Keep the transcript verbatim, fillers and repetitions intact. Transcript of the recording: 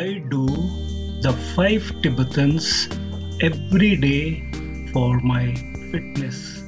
I do the Five Tibetans every day for my fitness.